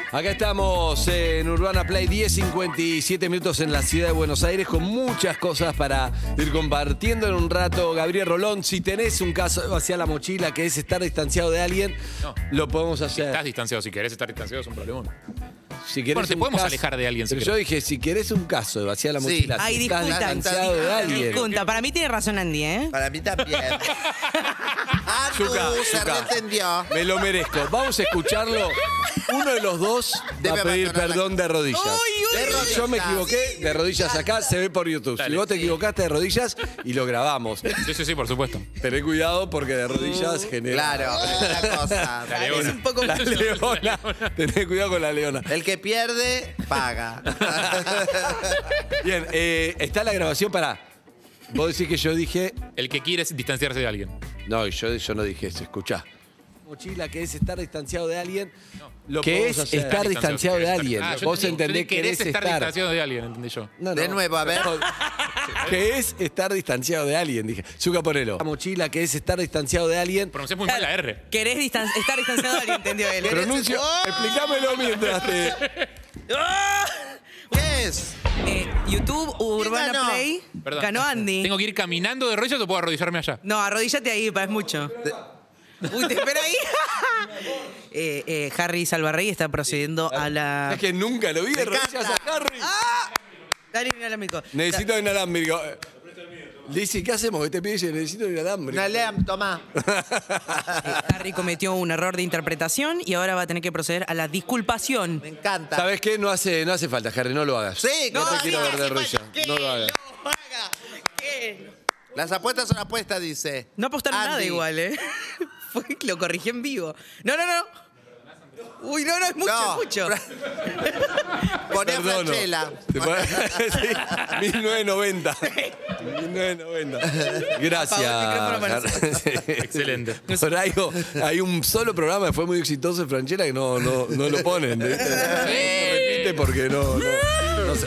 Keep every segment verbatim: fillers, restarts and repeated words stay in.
Acá estamos en Urbana Play, diez cincuenta y siete minutos en la ciudad de Buenos Aires, con muchas cosas para ir compartiendo en un rato. Gabriel Rolón, si tenés un caso hacia la mochila que es estar distanciado de alguien, no, lo podemos hacer. Si estás distanciado, si querés estar distanciado es un problemón. Si bueno, te podemos caso, alejar de alguien. Pero si yo dije, si querés un caso de vaciar la mochila, sí. si Ay, estás discutan, distanciado de alguien. Disculpa, para mí tiene razón Andy, ¿eh? Para mí también. Ah, tú, Zucca, se Zucca. reentendió. Me lo merezco. Vamos a escucharlo. Uno de los dos Debe va a pedir abandonar la- perdón de rodillas. Uy, uy, De uy. rodillas. Yo me equivoqué, de rodillas acá, se ve por YouTube. Dale. Si vos te equivocaste de rodillas y lo grabamos. Sí, sí, sí, por supuesto. Tené cuidado porque de rodillas genera... Claro, es una cosa. La Es leona. un poco La leona. Tené cuidado con la leona. El que pierde, paga. Bien, eh, está la grabación para... Vos decís que yo dije... El que quiere es distanciarse de alguien. No, yo, yo no dije eso, escuchá. Mochila, que es estar distanciado de alguien. Lo ¿Qué podemos es hacer. estar distanciado de Querés alguien? estar- Ah, yo Vos entendí- entendés que querés querés estar estar... distanciado de alguien, entendí yo. No, De no. nuevo, a ver. Que es estar distanciado de alguien, dije. Zucca, ponelo. La mochila, que es estar distanciado de alguien. Pronunciás muy mal la R. Querés distan- estar distanciado de alguien, entendió él. Pronuncio, explícamelo mientras te... ¡Ah! ¿Qué es? Eh, YouTube, Urbana ganó? Play. Perdón. Ganó Andy. ¿Tengo que ir caminando de rodillas o puedo arrodillarme allá? No, arrodíllate ahí, pa, es mucho. Uy, te espera ahí. eh, eh, Harry Salvarrey está procediendo a la... Es que nunca lo vi de Me rodillas encanta. a Harry. ¡Ah! Dale, inalámbrico. Necesito inalámbrico. Dice, ¿qué hacemos? Este pibe dice, necesito inalámbrico. Una leam, tomá. Eh, Harry cometió un error de interpretación y ahora va a tener que proceder a la disculpación. Me encanta. ¿Sabes qué? No hace, no hace falta, Harry, no lo hagas. Sí, No que te no quiero ver hace de falta. rodillas. ¿Qué? No lo hagas. No haga. ¿Qué? Las apuestas son apuestas, dice. No apostaron Andy. nada igual, ¿eh? Fue que lo corrigí en vivo. No, no, no. Uy, no, no, es mucho, No. es mucho. Poné a Perdono. Franchella. Te pon- Sí, mil novecientos noventa. mil novecientos noventa. Gracias. Apagó el micrófono para Sí. Excelente. Por ahí hay un solo programa que fue muy exitoso en Franchella que no, no, no lo ponen. ¿viste? No repite porque no, no, no sé.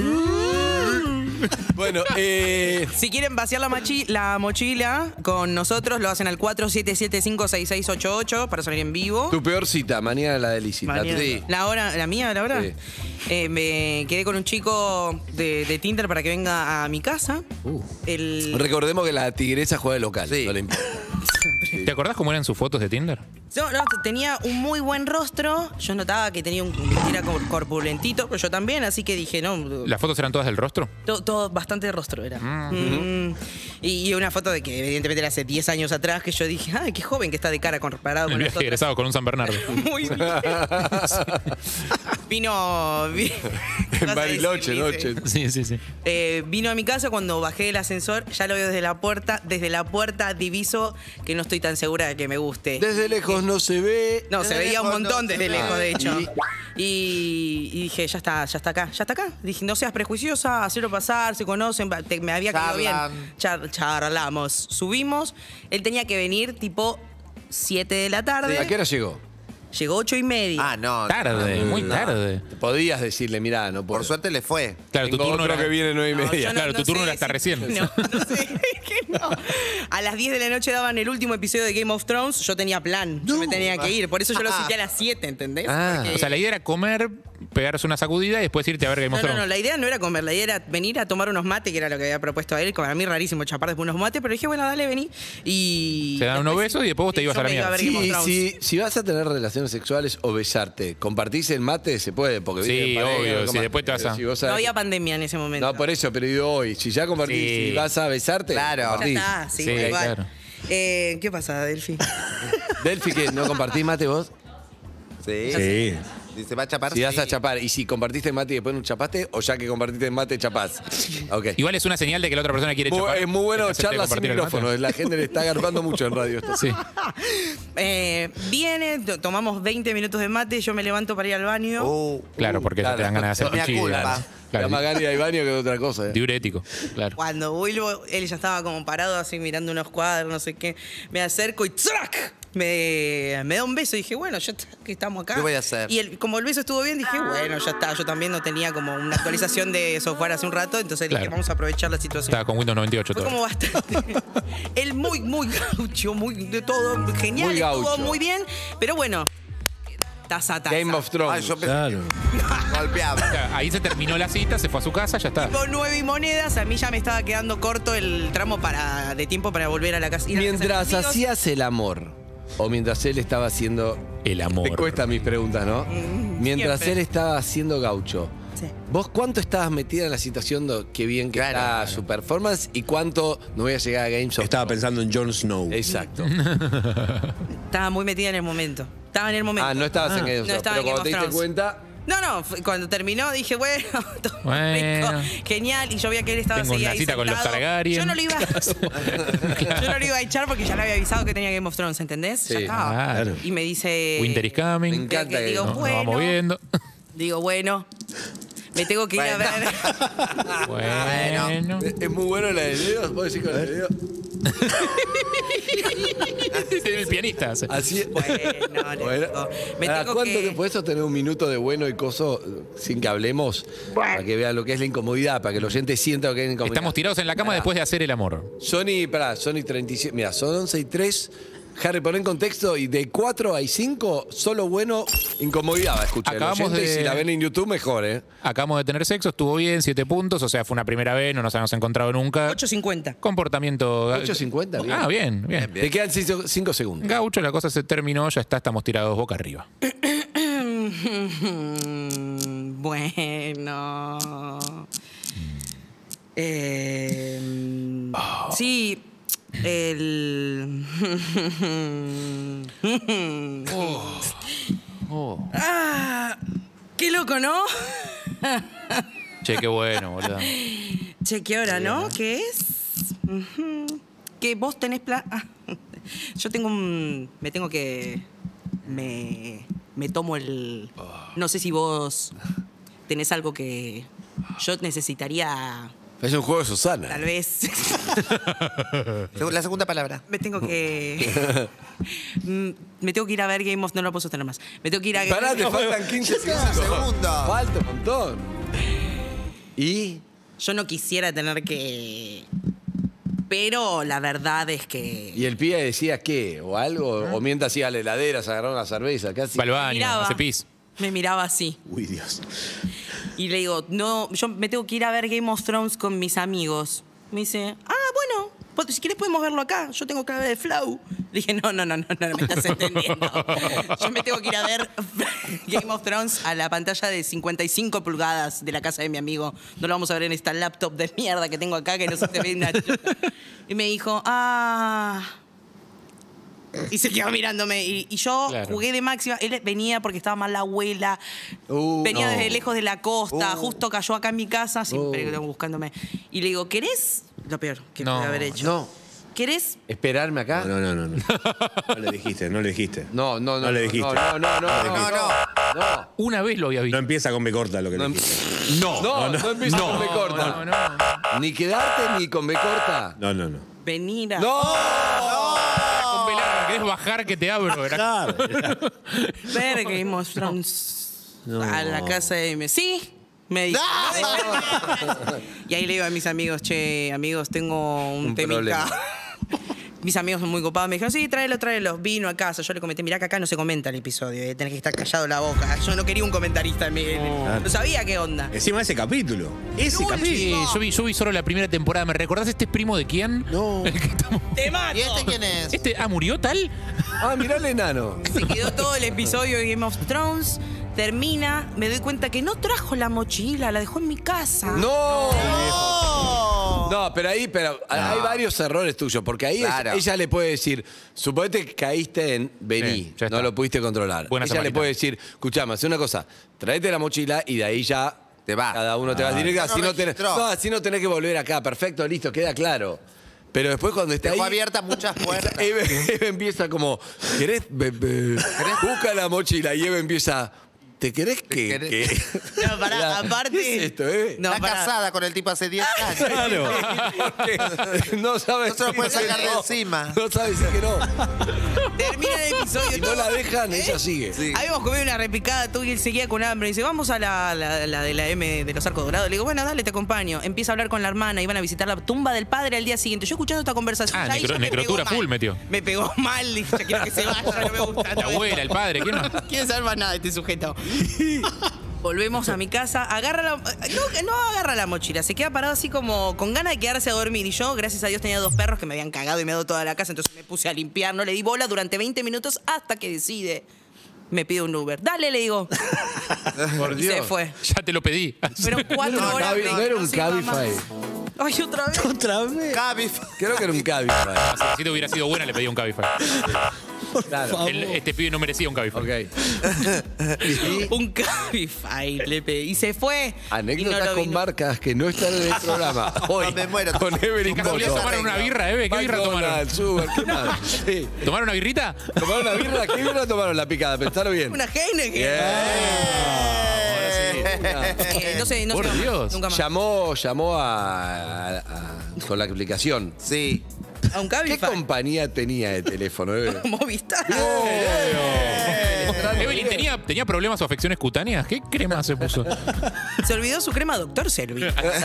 Bueno, eh, Si quieren vaciar la, machi- la mochila con nosotros, lo hacen al cuatro siete siete cinco seis seis ocho ocho para salir en vivo. tu peor cita, mañana la de Lizzy. Mañana. Sí. La hora, la mía, la hora. Sí. Eh, me quedé con un chico de, de Tinder para que venga a mi casa. Uh. El... Recordemos que la tigresa juega de local. Sí. No le importa. ¿Te acordás cómo eran sus fotos de Tinder? No, no, tenía un muy buen rostro. Yo notaba que tenía un era como corpulentito, pero yo también, así que dije, no, ¿Las fotos eran todas del rostro? todo, todo bastante de rostro era. Mm. Y, y una foto de que evidentemente era hace diez años atrás que yo dije, ay, qué joven que está de cara comparado El con viaje nosotros. egresado con un San Bernardo. Muy bien. Vino. vi- En vas a Bariloche, decir, noche. dice. Sí, sí, sí. Eh, vino a mi casa cuando bajé el ascensor, ya lo veo desde la puerta. Desde la puerta diviso que no estoy tan segura de que me guste. Desde lejos no se ve. No, Desde se veía un lejos montón no desde se ve. lejos, de hecho. Y- Y, y dije, ya está, ya está acá, ya está acá. Dije, no seas prejuiciosa, hacerlo pasar, se conocen, va- te- me había caído bien. Charlan. Char- charlamos, subimos. Él tenía que venir tipo siete de la tarde. ¿A qué hora llegó? Llegó ocho y media. Ah, no. Tarde, muy no. tarde. Podías decirle, mirá, no puedo. Por suerte le fue. Claro, tu Tengo turno otro era... que viene nueve y No, media. yo no- Claro, no tu turno sé era hasta si- recién. No, no sé, es que no. A las diez de la noche daban el último episodio de Game of Thrones. Yo tenía plan, yo me tenía que ir. Por eso yo lo cité a las siete, ¿entendés? Ah. Porque- O sea, la idea era comer, pegarse una sacudida y después irte a ver Game No, of no, no, Thrones. la idea no era comer, la idea era venir a tomar unos mates, que era lo que había propuesto a él. Para mí rarísimo chapar después unos mates, pero dije, bueno, dale, vení. Y. Se dan unos después- besos y después vos te ibas yo a la me iba mierda. ver Game of Sí, Thrones. si, si vas a tener relaciones sexuales o besarte, compartís el mate, se puede, porque Sí, viene en pareja, obvio, como- si después te vas a- si vos No sabés- había pandemia en ese momento. No, por eso, pero digo hoy, si ya compartís, Sí. si vas a besarte, Claro. Ya compartís. está, sí, Sí, igual. claro. Eh, ¿Qué pasa, Delphi? Delphi, ¿que no compartís mate vos? Sí. Sí. Dice, va a chapar. Si vas sí. a chapar, y si compartiste mate y después no chapaste, o ya que compartiste mate, chapás. Ok. Igual es una señal de que la otra persona quiere Muy- chapar. es muy bueno que acepte charla sin compartir el mate. micrófono. La gente le está agarpando mucho en radio esto. Sí. Eh, viene, to- tomamos veinte minutos de mate, yo me levanto para ir al baño. Uh, Claro, porque ya te dan ganas de hacer Mea chichi. culpa. Claro. La Claro. más ganas de ir al baño que otra cosa. eh. Diurético. Claro. Cuando vuelvo, él ya estaba como parado así mirando unos cuadros, no sé qué. Me acerco y ¡trac! Me, me da un beso y dije, bueno, ya está, que estamos acá. ¿Qué voy a hacer? Y el- como el beso estuvo bien, dije, bueno, ya está. Yo también no tenía como una actualización de software hace un rato, entonces dije, Claro. vamos a aprovechar la situación. Estaba con Windows noventa y ocho Fue todo. como bastante. Él muy, muy gaucho, muy de todo, genial, Muy estuvo gaucho. muy bien. Pero bueno, taza a taza. Game of Thrones. Ay, yo pensé Claro. que golpeaba. O sea, ahí se terminó la cita, se fue a su casa, ya está. Con nueve y monedas, a mí ya me estaba quedando corto el tramo para, de tiempo para volver a la casa. ir a la casa de Mientras mis amigos. hacías el amor, o mientras él estaba haciendo... El amor. Te cuesta mis preguntas, ¿no? Mientras siempre. él estaba haciendo gaucho, Sí. ¿vos cuánto estabas metida en la situación de qué bien que Claro, está claro. su performance y cuánto no voy a llegar a Games of Estaba Thrones? pensando en Jon Snow. Exacto. Estaba muy metida en el momento. Estaba en el momento. Ah, no estabas en Game of No Thrones, estaba pero en cuando te Game diste of cuenta... No, no, fue- cuando terminó dije, bueno, todo Bueno. rico, genial. Y yo veía que él estaba Tengo seguía una ahí cita con los sentado. Targaryen. Yo no lo iba a, yo no lo iba a echar porque ya le había avisado que tenía Game of Thrones, ¿entendés? Sí. Ya estaba. Claro. Y me dice... Winter is coming. Me encanta que que digo, Nos, nos bueno, vamos viendo. digo, bueno, me tengo que ir a ver. Bueno. Es es muy bueno la de dedos, ¿puedo decir con el dedo? El pianista. hace. Así Bueno, le Bueno. digo, me Ahora, tengo ¿cuánto que- que puedes sostener un minuto de bueno y coso eh, sin que hablemos? Para que vean lo que es la incomodidad, para que el oyente sienta lo que es la incomodidad. Estamos tirados en la cama Pará. después de hacer el amor. Sony, pará, Sony treinta y siete. Mira, son once y tres. Harry, pon en contexto y de cuatro a cinco, solo bueno, incomodidad va a escuchar. el Acabamos oyente, de- Y si la ven en YouTube, mejor, ¿eh? Acabamos de tener sexo, estuvo bien, siete puntos, o sea, fue una primera vez, no nos habíamos encontrado nunca. ocho cincuenta. Comportamiento. ocho cincuenta, bien. Ah, bien, bien. Te quedan cinco segundos. Gaucho, la cosa se terminó, ya está, estamos tirados boca arriba. Bueno. Eh, Sí, el. Ah, qué loco, ¿no? Che, qué bueno, boludo. Che, ¿qué hora, no? ¿Qué es? Ujú. Que vos tenés plan. Ah, yo tengo un. Me tengo que. Me. Me tomo el. No sé si vos tenés algo que. Yo necesitaría. Es un juego de Susana. Tal vez. La segunda palabra. Me tengo que. Mm, me tengo que ir a ver Game of. No lo puedo sostener más. Me tengo que ir a Pará, te faltan quince segundos. segundos. Falta un montón. Y. Yo no quisiera tener que. Pero la verdad es que. Y el pibe decía qué, o algo, Ah. o mientras iba a la heladera, se agarraba una cerveza, casi. Va al baño, miraba. hace pis. Me miraba así. Uy, Dios. Y le digo, no, yo me tengo que ir a ver Game of Thrones con mis amigos. Me dice, ah, bueno, pues, si quieres podemos verlo acá. Yo tengo que ver de Flow. Le dije, no, no, no, no, no, me estás entendiendo. Yo me tengo que ir a ver Game of Thrones a la pantalla de cincuenta y cinco pulgadas de la casa de mi amigo. No lo vamos a ver en esta laptop de mierda que tengo acá que no se te ve nada. Y me dijo, ah... Y se quedó mirándome. Y, y yo Claro. jugué de máxima. Él venía porque estaba mal la abuela. Uh, venía no. desde lejos de la costa. Uh. justo cayó acá en mi casa. Siempre Uh. que buscándome. Y le digo, ¿querés? Lo peor que No, pude haber hecho. No. ¿Querés? ¿Esperarme acá? No, no, no, no. No le dijiste, no le dijiste. No, no, no. No le dijiste. No, no, no, no. No, no. No, Una vez lo había No visto. empieza con B corta lo que no, le dijiste. no, no, no empieza con B corta. No, no. Ni quedarte ni con B corta. No, no, no. Venir a... ¡No! Con velar, ¿querés bajar que te abro? Era- Claro. ver Game of Thrones a la casa de mi... Sí, me dijo. Y ahí le digo a mis amigos, che, amigos, tengo un, Un temita. problema. Mis amigos son muy copados. Me dijeron, sí, tráelo, tráelo. Vino a casa. Yo le comenté, mirá que acá no se comenta el episodio. Eh, tenés que estar callado la boca. Yo no quería un comentarista en mi... No sabía qué onda. Encima ese capítulo. Ese capítulo. Sí, yo vi, yo vi solo la primera temporada. ¿Me recordás este es primo de quién? No. El que estamos- ¡Te mato! ¿Y este quién es? Este, ah, ¿murió tal? Ah, mirá el enano. Se quedó todo el episodio de Game of Thrones. Termina, me doy cuenta que no trajo la mochila, la dejó en mi casa. ¡No! ¡Oh! No, pero ahí pero hay varios errores tuyos, porque ahí Claro. ella, ella le puede decir, suponete que caíste en vení, Sí, ya no está. lo pudiste controlar. Buena ella le samaritana. puede decir, escuchame, haz una cosa, traete la mochila y de ahí ya Te vas. cada uno te va directo, No, así no no, tenés, registró. no, así no tenés que volver acá, perfecto, listo, queda claro. Pero después cuando está Dejó ahí, abiertas muchas puertas. Eve, Eve empieza como, ¿querés? Be- be- Busca la mochila y Eve empieza, ¿Te querés que...? querés- que- No, pará, Mirá, aparte- ¿qué es esto, eh? No, Está pará. casada con el tipo hace diez años. Claro. Porque no sabes No se lo puede decir sacar que de no. encima. No sabes decir que no. Termina el episodio. Si no todo- la dejan, ella sigue. Sí. Habíamos comido una repicada, tú y él seguía con hambre. Y dice, vamos a la, la- la de la M de los Arcos Dorados. Le digo, bueno, dale, te acompaño. Empieza a hablar con la hermana, iban a visitar la tumba del padre al día siguiente. Yo escuchando esta conversación. Ah, ya ahí necro- ya me necrotura pegó full mal. metió. Me pegó mal, dije, ya quiero que se vaya, no me gusta. La abuela, el padre, ¿quién no? No quiero saber más nada de este sujeto. Volvemos a mi casa, agarra la... No, no agarra la mochila, se queda parado así como con ganas de quedarse a dormir. Y yo, gracias a Dios, tenía dos perros que me habían cagado y me dado toda la casa. Entonces me puse a limpiar, no le di bola durante veinte minutos hasta que decide. Me pide un Uber. Dale, le digo. Por Y Dios. se fue. Ya te lo pedí. Fueron cuatro No, horas. Cabi- de- no era un sé, mamá. Cabify. Ay, otra vez. ¿Otra vez? Cabif. Creo que era un Cabify. Si te hubiera sido buena, le pedía un Cabify. Claro. El- este pibe no merecía un Cabify. Ok. Un Cabify le pedí. Y se fue. Y Anécdotas no lo vi con nunca. marcas que no están en el programa. Hoy. No, me muero. Con Evelyn ¿De casualidad Moto. tomaron una birra, Eve? ¿Qué birra tomaron? McDonald's, Uber, ¿qué más? Sí. ¿Tomaron una birrita? ¿Tomaron una birra? ¿Qué birra tomaron? La picada, pensaron bien. Una Heineken. Bien. Eh, no sé, no Por sé. más, Dios. Nunca más. Llamó, llamó a, a- a- con la aplicación. Sí. A un ¿Qué Cabify. compañía tenía de teléfono? Eve? Movistar. Evelyn, ¿tenía, ¿tenía problemas o afecciones cutáneas? ¿Qué crema se puso? Se olvidó su crema Doctor Servi.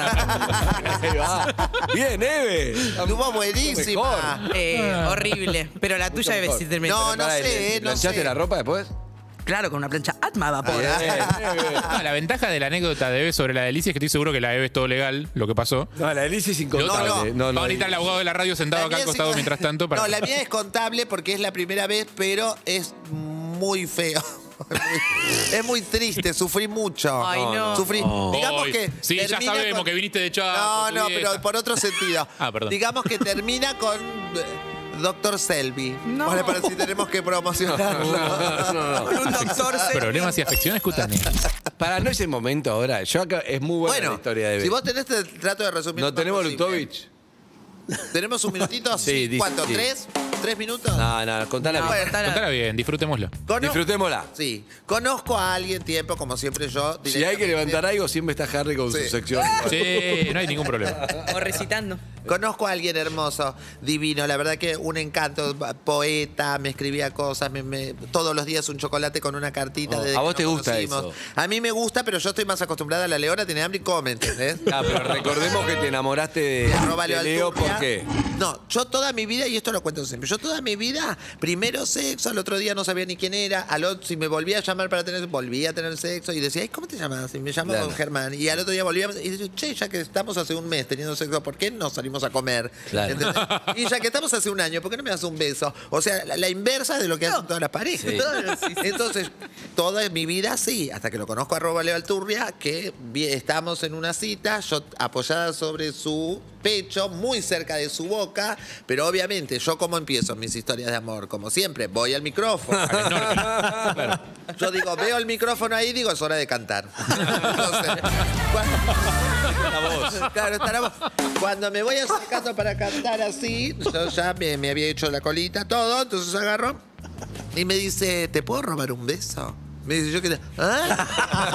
Ahí va. Bien, Eve. Estuvo buenísima. Eh, horrible. Pero la tuya debe ser tremenda. No, no Pará, sé, ¿le- eh, no ¿planchaste sé. la ropa después? Claro, con una plancha Atma vapor. Bien, Eve. Ah, la ventaja de la anécdota de Eve sobre la delicia es que estoy seguro que la de Eve es todo legal, lo que pasó. No, la Alicia es Yo- incontable. no. No, no, Va a necesitar el abogado de la radio sentado La acá al mía es costado igual. mientras tanto. Para... No, la mía es contable porque es la primera vez, pero es muy feo. Es muy triste, sufrí mucho. Ay, no. Sufrí. Digamos Ay, que. sí, ya termina sabemos con- que viniste de Chaco, No, tu no, vieja. pero por otro sentido. Ah, perdón. Digamos que termina con eh, Doctor Selby. No. Vale, para si tenemos que promocionarlo. no, no. Con un Doctor Servi. Problemas y afecciones cutáneas. Para, no es el momento ahora. Yo acá, es muy buena Bueno, la historia de Eve. si vos tenés, te trato de resumir. ¿No lo más tenemos posible. Lutovich? ¿Tenemos un minutito? Sí, dice- ¿Cuánto? sí. ¿Tres? ¿Tres minutos? No, no, contala No, bien. contala. Contala bien, disfrutémoslo. Cono- Disfrutémosla. Sí. Conozco a alguien tiempo, como siempre yo. Si hay que directamente. levantar algo, siempre está Harry con Sí. su sección. Sí, no hay ningún problema. O recitando. Conozco a alguien hermoso, divino, la verdad que un encanto, poeta, me escribía cosas, me- me- todos los días un chocolate con una cartita. Oh, desde ¿a que vos nos te gusta conocimos. eso? A mí me gusta, pero yo estoy más acostumbrada a la leona, tiene hambre y come, ¿entendés? Ah, pero recordemos que te enamoraste de, Arroba de Leo Leo, Alturria. ¿por qué? No, yo toda mi vida, y esto lo cuento siempre, yo toda mi vida, primero sexo, al otro día no sabía ni quién era, al otro, si me volvía a llamar para tener, volvía a tener sexo, y decía, ay, ¿cómo te llamas? Y me llamo Claro. Germán, y al otro día volvíamos, y decía, che, ya que estamos hace un mes teniendo sexo, ¿por qué no salimos a comer? Claro. ¿Entendés? Y ya que estamos hace un año, ¿por qué no me das un beso? O sea, la, la inversa de lo que hacen todas las parejas. Sí. Entonces, toda mi vida sí, hasta que lo conozco a arroba Leo Alturria, que vi- estamos en una cita, yo apoyada sobre su pecho, muy cerca de su boca, pero obviamente yo como empiezo mis historias de amor, como siempre, voy al micrófono. Al snorkel. Claro. Yo digo, veo el micrófono ahí, digo, es hora de cantar. Entonces, cuando, claro, está la voz. Cuando me voy acercando para cantar así, yo ya me, me había hecho la colita, todo, entonces agarro y me dice, ¿te puedo robar un beso? Me dice, yo que... ¿Ah?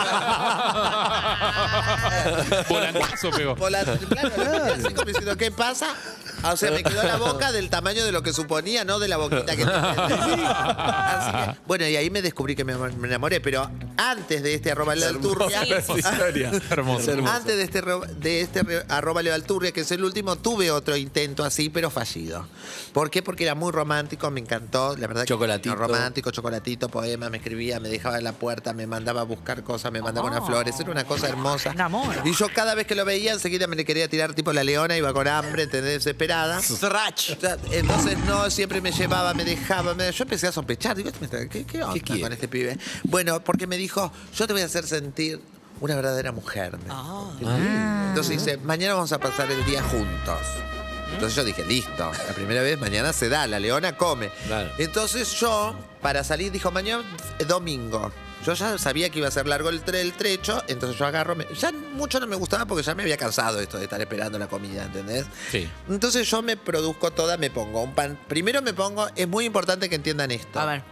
Volantazo pegó. Por la- claro, así como diciendo, ¿qué pasa? O sea, me quedó la boca del tamaño de lo que suponía, no de la boquita que tenía. Así que, bueno, y ahí me descubrí que me, me enamoré, pero antes de este arroba Leo Alturria, Esa historia. Hermoso. Es hermoso. antes de este, ro- de este re- arroba Leo Alturria, que es el último, tuve otro intento así, pero fallido. ¿Por qué? Porque era muy romántico, me encantó, la verdad. Chocolatito. Que, no, romántico, chocolatito, poema, me escribía, me dejaba en la puerta, me mandaba a buscar cosas, me mandaba unas flores, era una cosa hermosa. Un amor. Y yo cada vez que lo veía, enseguida me le quería tirar tipo la leona, iba con hambre, ¿entendés? Desesperada. Srach. O sea, entonces no, siempre me llevaba, me dejaba. me- yo empecé a sospechar. Digo, "Este me está- ¿qué, qué onda quiere? con este pibe? Bueno, porque me dijo, yo te voy a hacer sentir una verdadera mujer. me Ah. dijo. Entonces dice, mañana vamos a pasar el día juntos. Entonces yo dije, listo, la primera vez, mañana se da, la leona come. Claro. Entonces yo, para salir, dijo, mañana eh, domingo. Yo ya sabía que iba a ser largo el, tre- el trecho, entonces yo agarro... me- ya mucho no me gustaba porque ya me había cansado esto de estar esperando la comida, ¿entendés? Sí. Entonces yo me produzco toda, me pongo un pan... Primero me pongo, es muy importante que entiendan esto. A ver.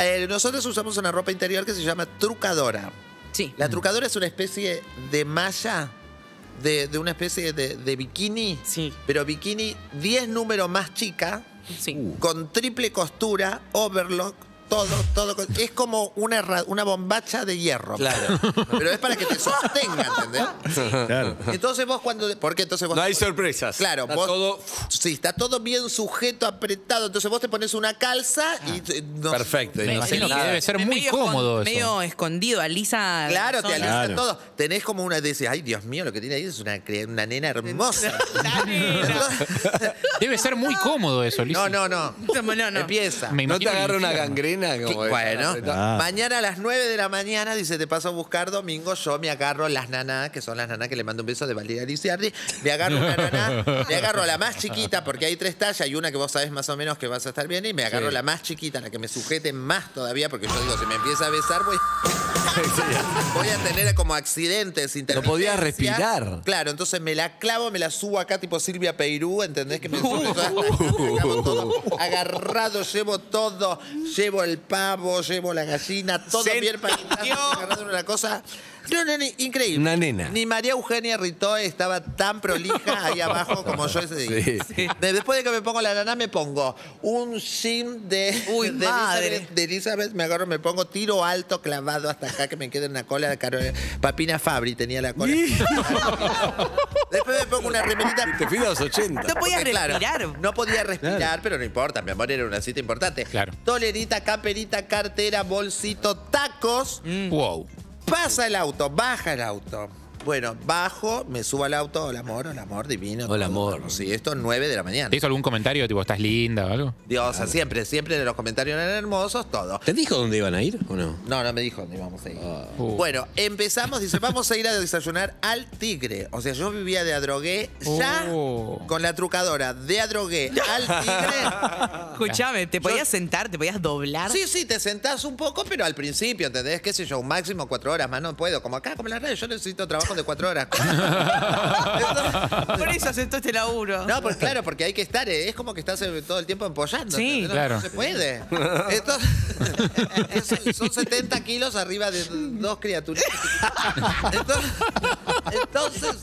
Eh, nosotros usamos una ropa interior que se llama trucadora. Sí. La trucadora es una especie de malla, de, de una especie de, de bikini, Sí. pero bikini diez números más chica, Sí. con triple costura, overlock, todo, todo. con- Es como una, ra- una bombacha de hierro. Claro. Pero es para que te sostenga, ¿entendés? Claro. Entonces vos cuando... Porque entonces vos... No hay sorpresas. Claro, Está vos, todo- sí, está todo bien sujeto, apretado. Entonces vos te pones una calza y... eh, no- Perfecto. y Me no hace imagino que nada. debe ser muy Medio cómodo escon- eso. Medio escondido, alisa. Claro, la te zona. alisa Claro. todo. Tenés como una... Decís, ay, Dios mío, lo que tiene ahí es una, cre- una nena hermosa. La nena. Debe ser muy cómodo eso, Lizzy. No, no, no. No, no, no. Empieza. Me ¿No te imagino el agarra una infierno. gangrena? Que- Como bueno, Ah. mañana a las nueve de la mañana, dice, te paso a buscar domingo, yo me agarro las nanas, que son las nanas que le mando un beso de Valeria Lisiardi, me agarro una nana, me agarro la más chiquita, porque hay tres tallas y una que vos sabés más o menos que vas a estar bien, y me agarro Sí. la más chiquita, la que me sujete más todavía, porque yo digo, si me empieza a besar, voy, voy a tener como accidentes, No podías intermitencias. respirar. Claro, entonces me la clavo, me la subo acá tipo Silvia Peirú, ¿entendés? Que me subo toda hasta- hago todo agarrado, llevo todo, llevo el pavo, llevo la gallina, todo Se bien para entendió. agarrando una cosa. No, no, ni- increíble. Una nena. Ni María Eugenia Ritoe estaba tan prolija ahí abajo como yo ese día. Sí. De- Después de que me pongo la nana, me pongo un jean de, Uy, de, madre. Elizabeth, de Elizabeth, me agarro, me pongo tiro alto, clavado hasta acá, que me quede una cola de Carolina. Papina Fabri tenía la cola. Después me pongo una remerita. Te fui a los ochenta. No podías Porque, claro, respirar. no podía respirar, pero no importa, mi amor, era una cita importante. Claro. Tolerita, camperita, cartera, bolsito, tacos. Wow. Pasa el auto, baja el auto. Bueno, bajo, me subo al auto. Hola, amor, hola, amor, divino. Hola, todo. amor. Sí, esto es nueve de la mañana. ¿Te hizo algún comentario tipo, estás linda o algo? Diosa, siempre, siempre los comentarios eran hermosos, todo. ¿Te dijo dónde iban a ir o no? No, no me dijo dónde íbamos a ir. Uh. Bueno, empezamos, dice, vamos a ir a desayunar al Tigre. O sea, yo vivía de Adrogué, ya Oh. con la trucadora de Adrogué al Tigre. Escuchame, ¿te podías sentar? ¿Te podías doblar? Sí, sí, te sentás un poco, pero al principio, ¿entendés? ¿Qué sé yo? Un máximo cuatro horas más no puedo. Como acá, como en la radio, yo necesito trabajo de cuatro horas. Por eso aceptó este laburo. No, pues claro, porque hay que estar, eh, es como que estás eh, todo el tiempo empollando. Sí. ¿entendés? No, Claro. no se puede. Entonces, es- son setenta kilos arriba de dos criaturas. Entonces, entonces,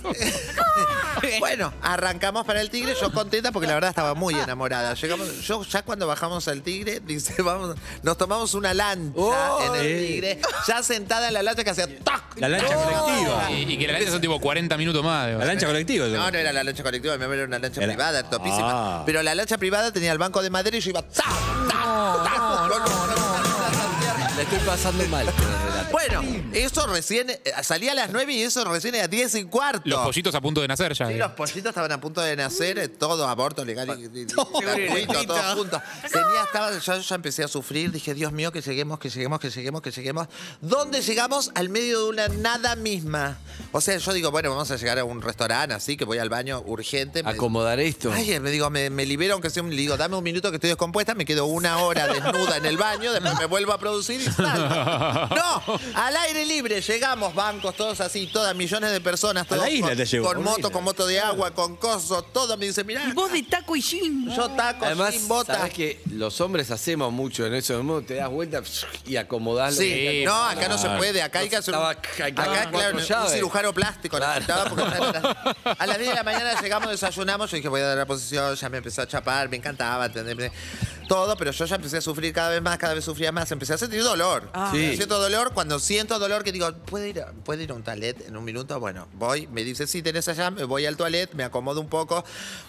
bueno, arrancamos para el Tigre, yo contenta porque la verdad estaba muy enamorada. Llegamos, yo ya cuando bajamos al Tigre, dice, vamos, nos tomamos una lancha Oh, en el eh. Tigre, ya sentada en la lancha que hacía ¡tac! La lancha colectiva. Y, y que la lancha son tipo cuarenta minutos más. de- La lancha colectiva. No, no era la lancha colectiva, mi amor, era una lancha Era- privada, topísima. Ah. Pero la lancha privada tenía el banco de madera y yo iba ¡tac! ¡tac! ¡tac! con- con- La estoy pasando mal con el relato. Bueno, eso recién eh, salía a las nueve y eso recién era diez y cuarto. Los pollitos a punto de nacer ya. Sí, digo. los pollitos estaban a punto de nacer, eh, todo aborto legal y, y- y- gratuito, gratuito. todo junto. Tenía, estaba, yo ya empecé a sufrir, dije, Dios mío, que lleguemos, que lleguemos, que lleguemos, que lleguemos. ¿Dónde llegamos? Al medio de una nada misma. O sea, yo digo, bueno, vamos a llegar a un restaurante así, que voy al baño urgente. me- Acomodar esto. Ay, me digo, me, me libero, aunque sea un... Le digo, dame un minuto que estoy descompuesta, me quedo una hora desnuda en el baño, después me vuelvo a producir y salgo. No, al aire libre, llegamos, bancos, todos así, todas, millones de personas, A la todos isla con, te llevó, con a una moto, isla. con moto de agua, con coso, todo. Me dice, mirá, Y vos de taco y jean. yo taco, Además, sin bota. sabes que los hombres hacemos mucho en eso. ¿No? Te das vuelta y acomodás. lo Sí, que- no, acá no se puede, acá hay que hacer un, Estaba- acá hay que acá, hacer claro, cuatro un llaves. cirujano plástico Claro. necesitaba porque a las diez de la mañana llegamos, desayunamos, yo dije voy a dar la posición, ya me empezó a chapar, me encantaba, ¿entendés? Todo, pero yo ya empecé a sufrir cada vez más, cada vez sufría más, empecé a sentir dolor. Ah. Sí. Siento dolor, cuando siento dolor que digo, ¿puede ir, a, ¿puede ir a un toilet en un minuto? Bueno, voy, me dice, sí, tenés allá, me voy al toilet, me acomodo un poco.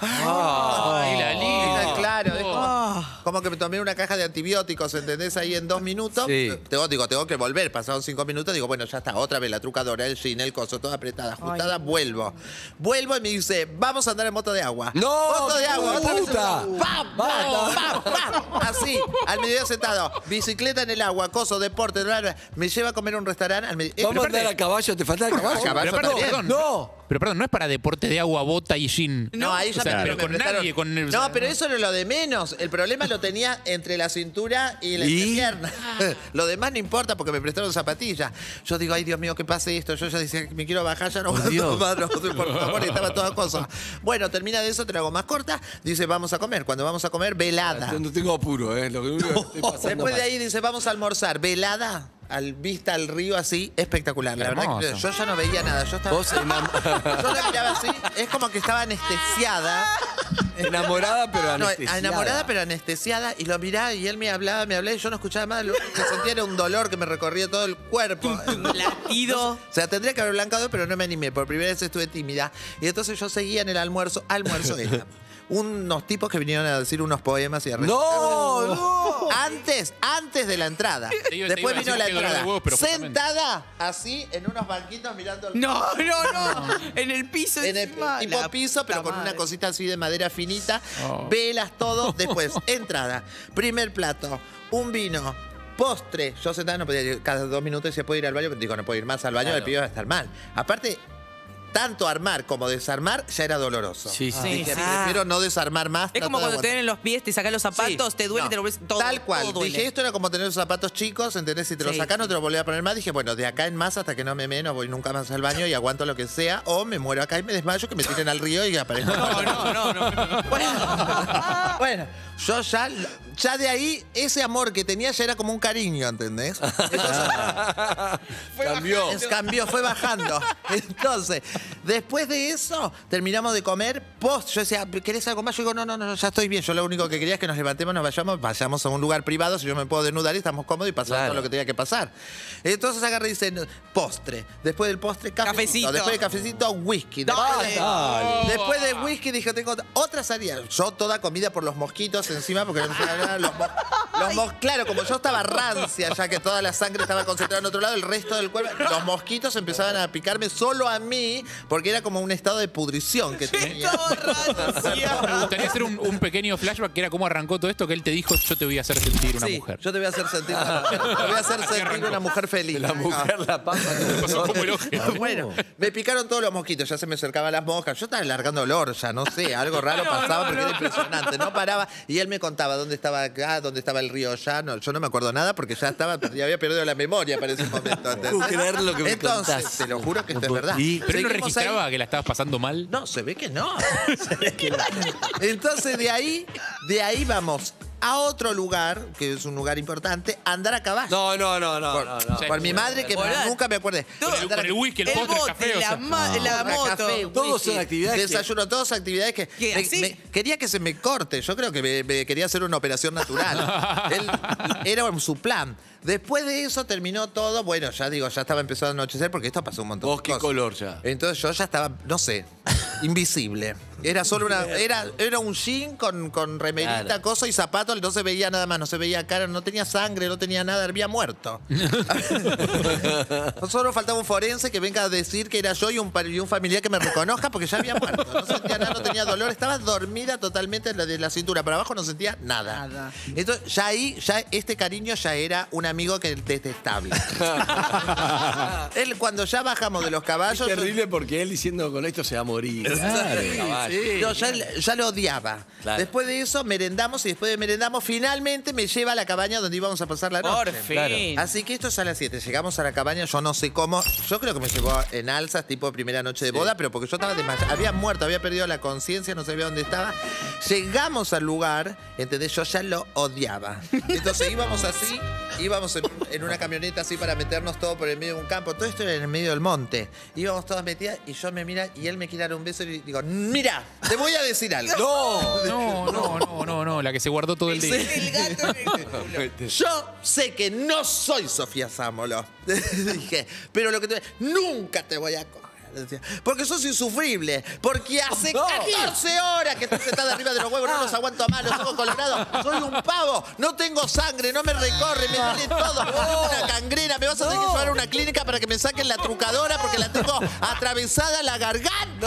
Ay, la linda. Está claro, es como, como que me tomé una caja de antibióticos, ¿entendés? Ahí en dos minutos. Sí. Tengo, digo, tengo que volver. Pasaron cinco minutos, digo, bueno, ya está, otra vez la trucadora, el jean, el coso, toda apretada, ajustada, vuelvo. Vuelvo y me dice, vamos a andar en moto de agua. ¡No, Moto de agua, otra vez. puta! ¡Pam, pam, pam, pam! Así, al mediodía sentado, bicicleta en el agua, coso, deporte, bla, bla. Me lleva a comer a un restaurante. Al medi- eh, Vamos a aparte- andar a caballo, te falta el caballo. A caballo Pero perdón, también. perdón. No. Pero perdón, no es para deporte de agua, bota y gin. No, ahí ya O sea, me, pero me con prestaron- nadie, con el- No, pero eso era lo de menos. El problema lo tenía entre la cintura y la ¿Y? pierna. Lo demás no importa porque me prestaron zapatillas. Yo digo, ay, Dios mío, que pase esto. Yo ya decía que me quiero bajar, ya no aguanto Dios. más, no, por favor, estaba toda cosa. Bueno, termina de eso, te lo hago más corta. Dice, vamos a comer. Cuando vamos a comer, velada. No tengo apuro, ¿eh? Lo único que estoy pasando Después de mal. ahí dice, vamos a almorzar. Velada, al vista al río así, espectacular. La verdad que Hermoso. yo ya no veía nada. Yo estaba. Vos enam- Yo la miraba así, es como que estaba anestesiada. enamorada, pero No, anestesiada. enamorada pero anestesiada, y lo miraba y él me hablaba, me hablaba y yo no escuchaba más. Lo único que sentía era un dolor que me recorría todo el cuerpo. Latido. O sea, tendría que haber blancado, pero no me animé. Por primera vez estuve tímida. Y entonces yo seguía en el almuerzo. Almuerzo era unos tipos que vinieron a decir unos poemas y a recitar. ¡No, no! Antes, antes de la entrada. Te iba- te Después iba a vino decir la que dolor de entrada. huevos, pero justamente. Sentada así en unos banquitos mirando el No, no, no. En el piso. en el encima, tipo la piso, pero puta con una madre. cosita así de madera finita. Oh. Velas, todo. Después, entrada. Primer plato. Un vino. Postre. Yo sentada no podía ir. Cada dos minutos decía, ¿puedo ir al baño? Digo, no puedo ir más al baño, Claro. el pibe va a estar mal. Aparte, tanto armar como desarmar ya era doloroso. Sí, sí. Dije, Sí. prefiero no desarmar más. Es trato como de cuando te aguantar. ven en los pies, te sacas los zapatos, Sí, te duele, no, te lo ves todo. Tal cual. todo duele. Dije, esto era como tener los zapatos chicos, ¿entendés? Si te los Sí, sacás, no sí. te los volví a poner más. Dije, bueno, de acá en más, hasta que no me me, no voy nunca más al baño y aguanto lo que sea. O me muero acá y me desmayo, que me tiren al río y aparezco. No, no, no, no. Bueno, bueno, yo ya, ya de ahí, ese amor que tenía ya era como un cariño, ¿entendés? Entonces, Cambió. es- cambió, fue bajando. Entonces, después de eso, terminamos de comer. Post, yo decía, ¿querés algo más? Yo digo, no, no, no, ya estoy bien. Yo lo único que quería es que nos levantemos, nos vayamos, vayamos a un lugar privado, si yo me puedo desnudar y estamos cómodos y pasamos Claro. todo lo que tenía que pasar. Entonces agarré y dice, postre. Después del postre, cafecito. Cafecito. Después del cafecito, whisky. Después, Dale. de, después de whisky dije, tengo otra salida. Yo toda comida por los mosquitos encima, porque no me salían los, mo- los mos- claro, como yo estaba rancia, ya que toda la sangre estaba concentrada en otro lado, el resto del cuerpo, los mosquitos empezaban a picarme solo a mí, porque era como un estado de pudrición que tenía. Me gustaría hacer un, un pequeño flashback que era cómo arrancó todo esto, que él te dijo, yo te voy a hacer sentir una Sí, mujer. yo te voy a hacer sentir una mujer, te voy a hacer sentir una mujer feliz. La mujer la pasa. Pasó como el ojete. Bueno, me picaron todos los mosquitos, ya se me acercaban las moscas. Yo estaba largando olor, ya no sé, algo raro pasaba porque era impresionante. No paraba. Y él me contaba dónde estaba acá, dónde estaba el río ya. No, yo no me acuerdo nada porque ya estaba, ya había perdido la memoria para ese momento. ¿entendés? puedo creer lo que me Entonces, contás. te lo juro que esto es verdad. Y- Pero él no Seguimos registraba ahí. que la estabas pasando mal. No, se ve que no. Se ve que no. Entonces de ahí, de ahí vamos a otro lugar, que es un lugar importante, andar a caballo. No, no, no, no, Por, no, no. Sí. por mi madre, que Volá. nunca me acuerde. Con el, con el whisky, el El postre, el bote, café. o la, sea. ma- la Porra, moto. café, Todos whisky, son actividades que- Desayuno, todas actividades que... ¿Qué, me- así? me- quería que se me corte. Yo creo que me, me quería hacer una operación natural. Él, era su plan. Después de eso terminó todo. Bueno, ya digo, ya estaba empezando a anochecer porque esto pasó un montón ¿Vos de qué cosas. color ya? Entonces yo ya estaba, no sé, invisible. Era solo una... Era, era un jean con, con remerita, Claro. cosa y zapatos. No se veía nada más, no se veía cara, no tenía sangre, no tenía nada, había muerto. Solo faltaba un forense que venga a decir que era yo y un, pa- y un familiar que me reconozca porque ya había muerto. No sentía nada, no tenía dolor. Estaba dormida totalmente de la cintura para abajo, no sentía nada. Nada. Entonces, ya ahí, ya este cariño ya era un amigo que detestable. Él, cuando ya bajamos de los Es caballos... terrible porque él diciendo con esto se va a morir. Caballo. Yo ya, ya lo odiaba. Claro. Después de eso merendamos y después de merendamos finalmente me lleva a la cabaña donde íbamos a pasar la noche. Por fin. Así que esto es a las siete. Llegamos a la cabaña, yo no sé cómo. Yo creo que me llevó en alzas, tipo primera noche de boda, pero porque yo estaba desmayado. Había muerto, había perdido la conciencia, no sabía dónde estaba. Llegamos al lugar, ¿entendés? Yo ya lo odiaba. Entonces íbamos así, íbamos en, en una camioneta así para meternos todo por el medio de un campo. Todo esto era en el medio del monte. Íbamos todas metidas y yo me mira y él me quiere dar un beso y digo, mira, te voy a decir algo. No. No, no, no, no, no, la que se guardó todo el día. El gato en el culo. Yo sé que no soy Sofía Sámolo. Dije, pero lo que te nunca te voy a coger. Decía, porque sos insufrible. Porque hace No. catorce horas que estás sentada arriba de los huevos, no los aguanto más, los tengo colorados. Soy un pavo, no tengo sangre, no me recorre, me duele todo. Tengo una gangrena, me vas a tener que llevar a una clínica para que me saquen la trucadora porque la tengo atravesada la garganta.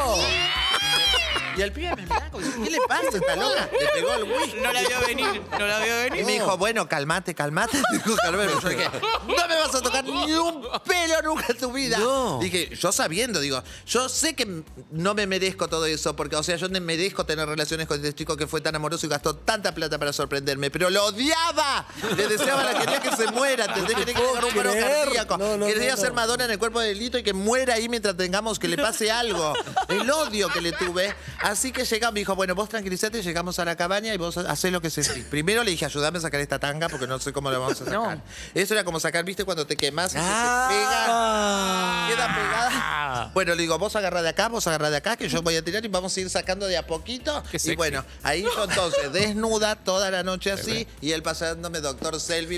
Y el pibe me miraba como, ¿qué le pasa a esta loca? Le pegó el whisky. No la vio venir, no la vio Y venir. me dijo, bueno, calmate, calmate. Dijo, calmate. Yo dije, no me vas vas a tocar ni un pelo nunca en tu vida. No. Dije, yo sabiendo, digo, yo sé que no me merezco todo eso, porque, o sea, yo no merezco tener relaciones con este chico que fue tan amoroso y gastó tanta plata para sorprenderme, pero lo odiaba. Le deseaba, la quería que se muera, ¿entendés? Quería que le agarre un paro creer. cardíaco. No, no, Quería no, ser no. Madonna en el cuerpo de Lito y que muera ahí mientras tengamos que le pase algo. El odio que le tuve. Así que llegamos, me dijo, bueno, vos tranquilízate, llegamos a la cabaña y vos hacés lo que se... Primero le dije, ayúdame a sacar esta tanga porque no sé cómo la vamos a sacar. No. Eso era como sacar, ¿viste? Cuando te quemas y Ah. se te pega, queda pegada. Bueno, le digo, vos agarrá de acá, vos agarrá de acá, que yo voy a tirar y vamos a ir sacando de a poquito. Qué Y sexy. bueno, ahí yo entonces, desnuda toda la noche así, y él pasándome doctor Selvi.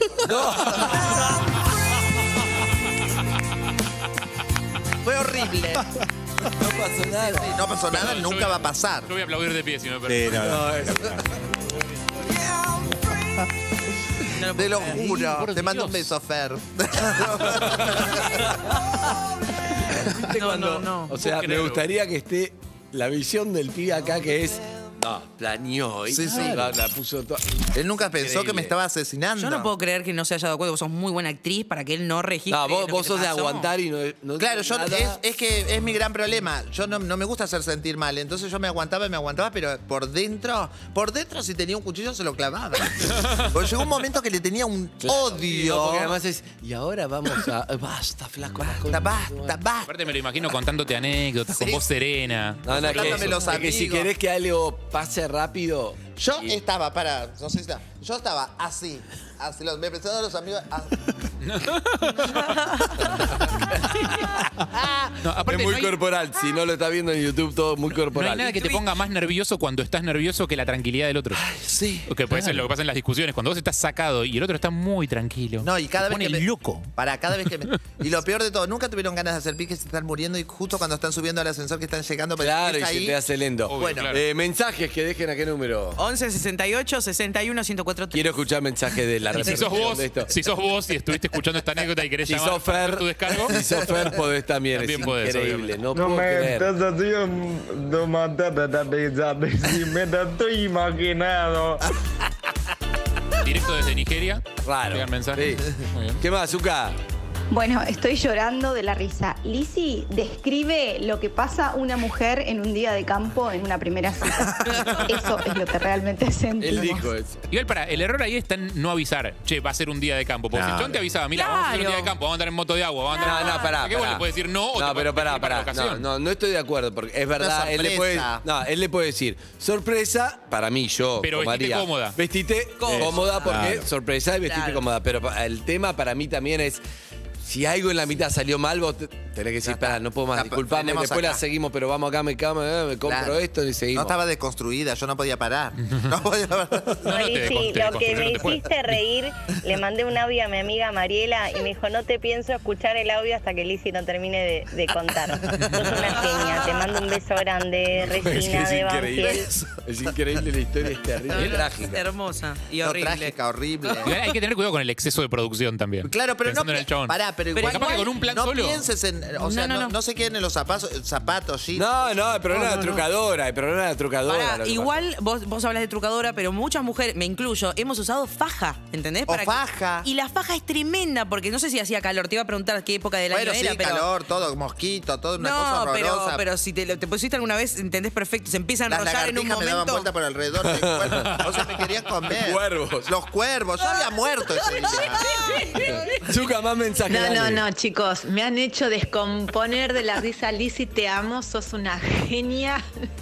Fue horrible. No pasó nada. Sí, no pasó nada, Yo nunca voy- va a pasar. Yo voy a aplaudir de pie si me Sí, permite. no, no. No, es- Te lo juro. por Te mando un Dios. beso, Fer. ¿Viste No, cuando- no, no. O sea, No me creo. gustaría que esté la visión del pibe acá que es. No, planeó. Y Sí, sí. La, la puso toda. Él nunca pensó Increíble. que me estaba asesinando. Yo no puedo creer que no se haya dado cuenta. Vos sos muy buena actriz para que él no registre. No, vos, lo que vos te sos de pasó. aguantar y no. no Claro, yo, nada. es, es que es mi gran problema. Yo no, no me gusta hacer sentir mal. Entonces yo me aguantaba y me aguantaba, pero por dentro, por dentro si tenía un cuchillo se lo clavaba. Porque llegó un momento que le tenía un odio. No, porque además es. Y ahora vamos a. Basta, flaco. Basta, basta, basta. Aparte me lo imagino contándote anecdátas con Sí. voz serena. No, no, es que, Contándome los es que si amigos. querés que algo pase rápido. Yo y- estaba, para, no sé si está. Yo estaba así. Así, los, me presentaron los amigos. ah, No, aparte, es muy no hay, corporal. Si no lo está viendo en YouTube, todo muy no corporal. hay nada que te ponga más nervioso cuando estás nervioso que la tranquilidad del otro. sí. Que puede ser lo que pasa en las discusiones. Cuando vos estás sacado y el otro está muy tranquilo. No, y cada te vez pone que me, loco. Para cada vez que me. Y lo peor de todo, nunca tuvieron ganas de hacer piques, se están muriendo y justo cuando están subiendo al ascensor que están llegando, pero Claro, y es se ahí. te hace lento. Obvio, Bueno, claro. Eh, mensajes que dejen a qué número. once sesenta y ocho sesenta y uno ciento cuatro. Quiero escuchar mensajes de la Y si sos repercusión vos, de esto. si sos vos y estuviste escuchando esta anécdota y querés Si llamar sos para hacer Fer, tu descargo, si sos Fer, podés también. También es podés, increíble. obviamente. No, No puedo me creer. estás haciendo matar de pensar, si me la estoy imaginando. directo desde Nigeria. Raro. Llegan mensajes. Sí. Muy bien. ¿Qué más, Zuka? Bueno, estoy llorando de la risa. Lizzy describe lo que pasa una mujer en un día de campo en una primera cita. Eso es lo que realmente sentimos. Él dijo eso. Igual, para, el error ahí está en no avisar. Che, va a ser un día de campo. Porque si Claro. el chon te avisaba, mira, vamos a hacer un día de Claro. campo, vamos a andar en moto de agua, vamos a andar No, no, pará. ¿A qué vos pará. le puedes decir no o No, te pero puedes pará, vestir para pará. la No, ocasión? no, no estoy de acuerdo, porque es verdad, él le puede. sorpresa. No, él le puede decir, sorpresa, para mí, yo. Pero como vestite María, cómoda. Vestite Cómoda. cómoda, porque Claro. sorpresa y vestite Claro. cómoda. Pero pa- el tema para mí también es. Si algo en la mitad salió mal, vos te- tenés que decir, Ya está. pará, no puedo más, Ya, disculpame, tenemos después la acá. seguimos, pero vamos acá, me, cama, eh, me compro Claro. esto y seguimos. No estaba desconstruida, yo no podía parar. No podía parar. No, no te Marisi, descon- te lo que me desconstruyó, no te puede. hiciste reír, le mandé un audio a mi amiga Mariela y me dijo, no te pienso escuchar el audio hasta que Lizzy no termine de, de contar. Sos una genia, te mando un beso grande, Es que Regina es de increíble. Banfield. Es increíble la historia, es terrible, es trágica. Hermosa y No, horrible. trágica, horrible. Igual hay que tener cuidado con el exceso de producción también. Claro, pero Pensando no. en el chabón. Pará, pero Pero igual. capaz que con un plan no solo. pienses en. O sea, No, no, no, no, no. se queden en los zapatos, zapatos, jeans. No, no, el problema de la trucadora, el problema de la trucadora. Pará, lo que igual vos, vos hablas de trucadora, pero muchas mujeres, me incluyo, hemos usado faja, ¿entendés? O Para que- faja. Y la faja es tremenda, porque no sé si hacía calor, te iba a preguntar qué época del Bueno, año sí, era, pero... calor, todo, mosquito, todo una cosa No, pero, horrorosa. pero si te, lo- te pusiste alguna vez, entendés perfecto, se empieza a Las enrollar en un lagartijas me daban momento. vuelta por alrededor del cuerpo. O sea, me querían comer. Cuervos. Los cuervos. Yo había muerto ese día. pasa. Zuka, más mensajes. No, no, dale. no, chicos, me han hecho descomponer de la risa. Lizzy, te amo, sos una genia.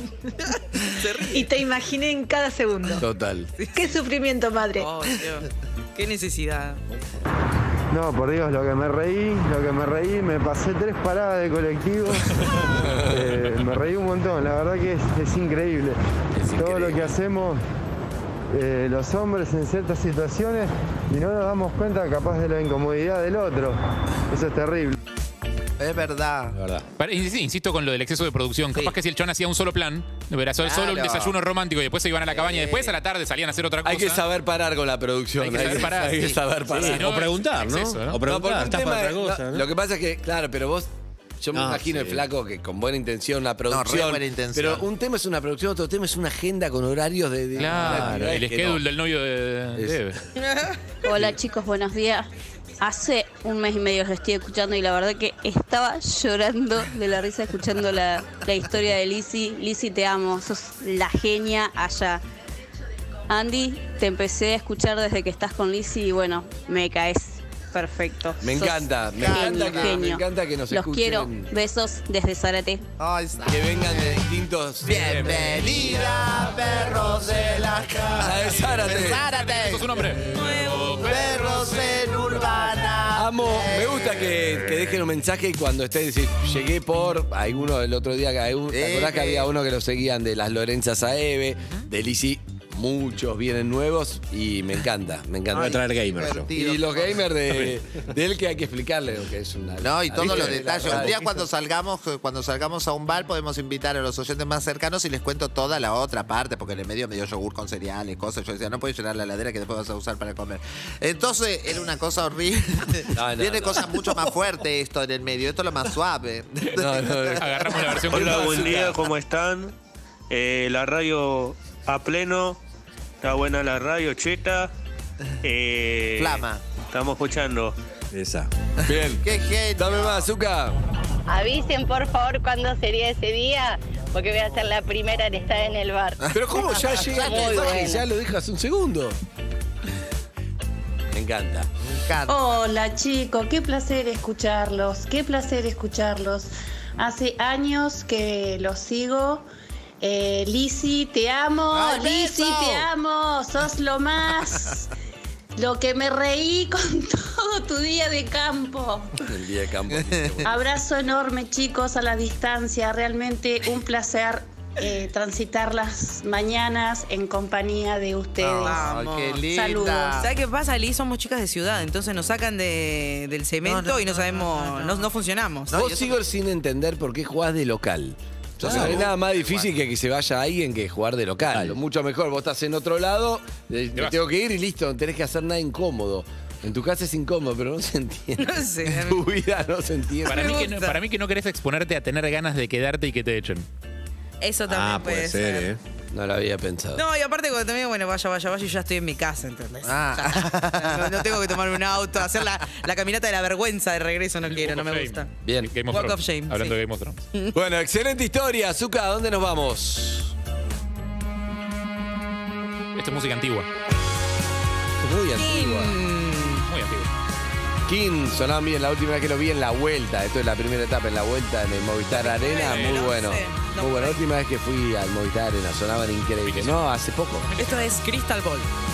Y te imaginé en cada segundo. Total. Qué sufrimiento, madre. Oh, Dios. Qué necesidad. No, por Dios, lo que me reí, lo que me reí, me pasé tres paradas de colectivo. Eh, me reí un montón, la verdad que es, es increíble. Todo lo que hacemos eh, los hombres en ciertas situaciones y no nos damos cuenta capaz de la incomodidad del otro. Eso es terrible. Es verdad. La verdad. Para- y sí, insisto con lo del exceso de producción. Sí. Capaz que si el chon hacía un solo plan, verás, solo, solo un Claro. desayuno romántico y después se iban a la cabaña y después a la tarde salían a hacer otra cosa. Hay que saber parar con la producción. Hay que saber parar, hay que sí. saber parar. Sí, no, o preguntar, ¿no? exceso, ¿no? O No, porque preguntar, un estás tema para es- otra cosa, no, ¿no? Lo que pasa es que, claro, pero vos. Yo me No, imagino sí. el flaco que con buena intención, la producción. re buena intención. Pero un tema es una producción, otro tema es una agenda con horarios de. de Claro, de- el que schedule no. del novio de Es- Debe. Hola chicos, buenos días. hace un mes y medio los estoy escuchando y la verdad que estaba llorando de la risa escuchando la, la historia de Lizzy. Lizzy, te amo, sos la genia allá. Andy, te empecé a escuchar desde que estás con Lizzy y bueno, me caes perfecto. Me Sos encanta, me genio, encanta, que, genio. me encanta que nos Los escuchen. quiero, besos desde Zárate. Ay, Que vengan de distintos... bienvenida, perros de la Ah, de Zárate. De Zárate. ¿Eso es su nombre? Perros en Urbana. Amo, me gusta que, que dejen un mensaje y cuando esté decir, llegué por alguno el otro día, que hay un- ¿te acordás que había uno que lo seguían de las Lorenzas a Eve, de Lizzy? Muchos vienen nuevos y me encanta, me encanta. Voy a traer gamers yo. Y los gamers de, de él que hay que explicarle lo que es una... No, y todos ¿viste? los La detalles. Un radio. día cuando salgamos, cuando salgamos a un bar podemos invitar a los oyentes más cercanos y les cuento toda la otra parte, porque en el medio me dio yogur con cereales, cosas. Yo decía, no puedes llenar la heladera que después vas a usar para comer. Entonces era una cosa horrible. No, no, Tiene no. cosas mucho más fuertes esto en el medio. Esto es lo más suave. No, no, Agarramos la versión Hola, que buen día, ¿cómo están? Eh, la radio a pleno, está buena la radio, cheta. Eh, Flama. Estamos escuchando. Esa. Bien. ¡Qué genio! Dame más, Zucca. Avisen por favor cuándo sería ese día, porque voy a ser la primera en estar en el bar. Pero ¿cómo ya llega el Muy mensaje? bueno. Ya lo dije hace un segundo. Me encanta. Me encanta. Hola chicos, qué placer escucharlos, qué placer escucharlos. Hace años que los sigo. Eh, Lizzy, te amo, ¡Ay, Lizzy, beso! te amo, sos lo más. Lo que me reí con todo tu día de campo. El día de campo. Abrazo enorme chicos a la distancia, realmente un placer eh, transitar las mañanas en compañía de ustedes. Ay, qué linda. Saludos. ¿Sabes qué pasa, Liz? Somos chicas de ciudad, entonces nos sacan de- del cemento No, no, y no no, sabemos, no, no, no, no, no. funcionamos. No, Vos yo- sigo sin entender por qué jugás de local. O sea, Claro. no hay nada más difícil que que se vaya alguien que jugar de local. Claro. Mucho mejor, vos estás en otro lado, eh, me vas. tengo que ir y listo, no tenés que hacer nada incómodo. En tu casa es incómodo, pero no se entiende. No sé, a mí- Tu vida no se entiende. Para Me mí, que no, gusta. para mí que no querés exponerte a tener ganas de quedarte y que te echen. Eso también Ah, puede ser, ¿eh? No lo había pensado. No, y aparte cuando también, bueno, vaya, vaya, vaya, y ya estoy en mi casa, ¿entendés? Ah. Ya, no, no tengo que tomar un auto, hacer la, la caminata de la vergüenza de regreso, no quiero, no Walk me of gusta. Shame. Bien. Game of Walk Thrones. of Shame, Hablando sí. de Game of Thrones. Bueno, excelente historia. Zucca, ¿a dónde nos vamos? Esto es música antigua. Muy antigua. Muy antigua. King sonaba bien la última vez que lo vi en la vuelta. Esto es la primera etapa en la vuelta en el Movistar Arena. Muy no bueno. sé, no Muy bueno. La sé. última vez que fui al Movistar Arena sonaban increíbles. No, hace poco. Esto es Crystal Ball.